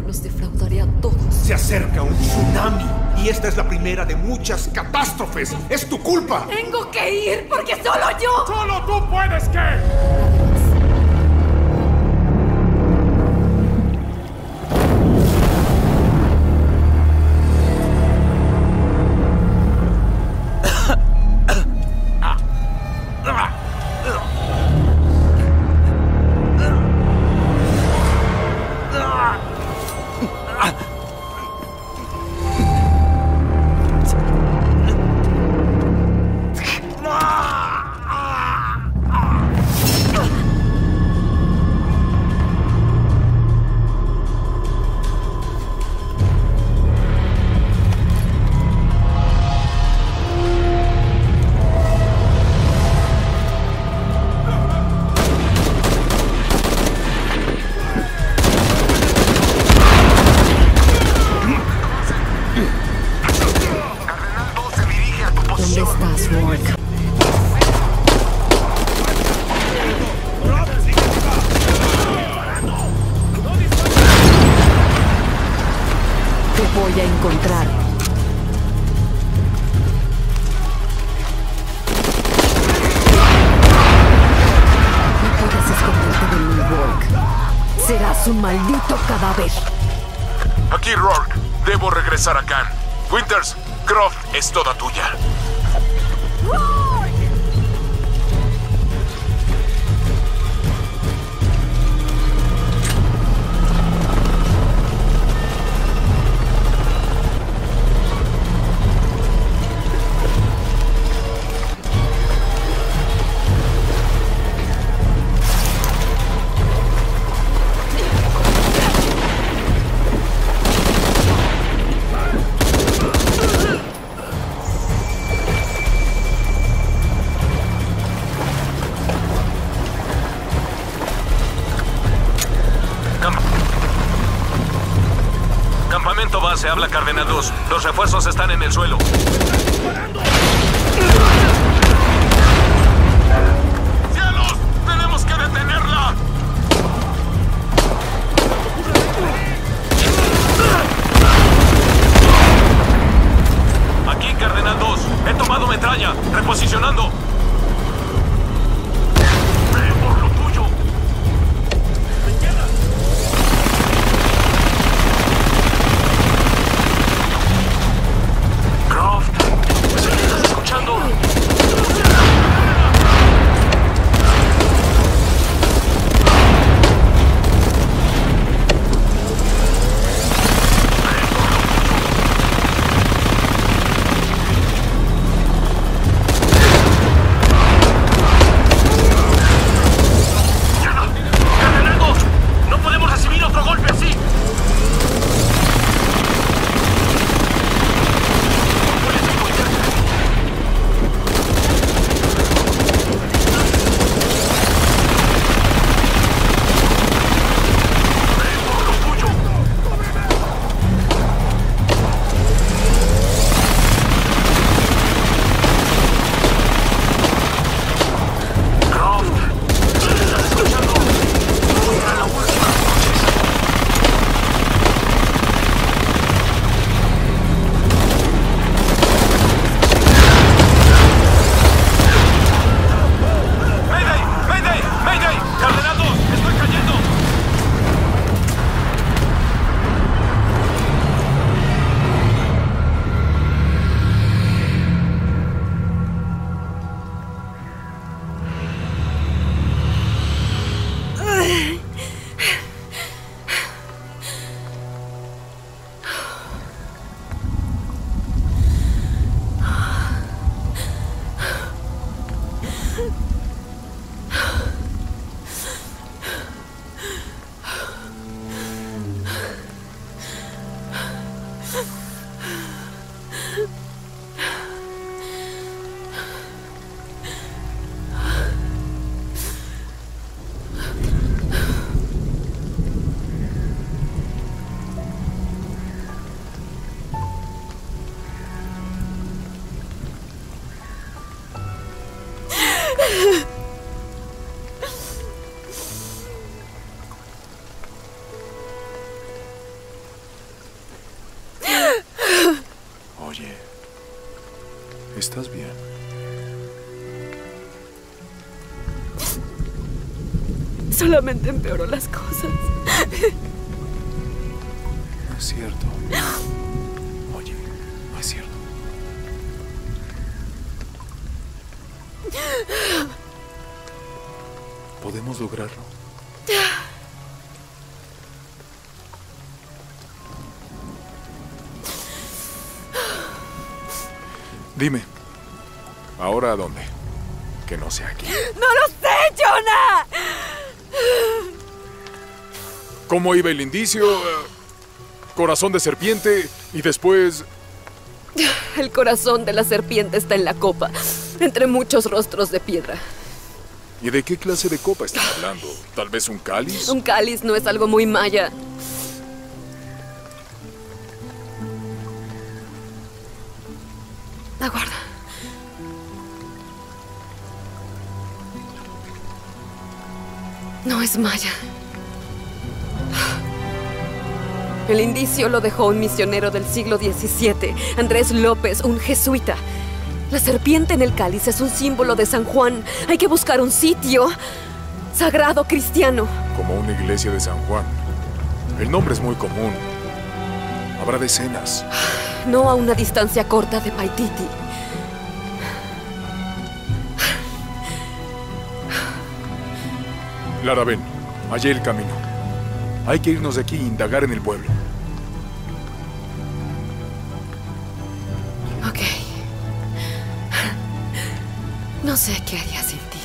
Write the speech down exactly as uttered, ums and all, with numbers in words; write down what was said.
Los defraudaré a todos. Se acerca un tsunami y esta es la primera de muchas catástrofes. ¡Es tu culpa! ¡Tengo que ir porque solo yo! ¡Solo tú puedes que! ¿Dónde estás, Rourke? Te voy a encontrar. No puedes esconderte de mí, Rourke. Serás un maldito cadáver. Aquí, Rourke. Debo regresar a Khan. Winters, Croft es toda tuya. Campamento base, habla Cardenal dos. Los refuerzos están en el suelo. ¡Cielos! ¡Tenemos que detenerla! Aquí, Cardenal dos. He tomado metralla. Reposicionando. ¡Ve por lo tuyo! Croft. ¿Estás bien? Solamente empeoró las cosas. No es cierto. Oye, no es cierto. ¿Podemos lograrlo? Dime, ¿ahora a dónde? Que no sea aquí. ¡No lo sé, Jonah! ¿Cómo iba el indicio? Eh, corazón de serpiente y después... El corazón de la serpiente está en la copa, entre muchos rostros de piedra. ¿Y de qué clase de copa están hablando? ¿Tal vez un cáliz? Un cáliz no es algo muy maya. Aguarda. No es maya. El indicio lo dejó un misionero del siglo diecisiete, Andrés López, un jesuita. La serpiente en el cáliz es un símbolo de San Juan. Hay que buscar un sitio sagrado cristiano. Como una iglesia de San Juan. El nombre es muy común. Habrá decenas. No a una distancia corta de Paititi. Lara, ven. Hallé el camino. Hay que irnos de aquí e indagar en el pueblo. Ok. No sé qué haría sin ti.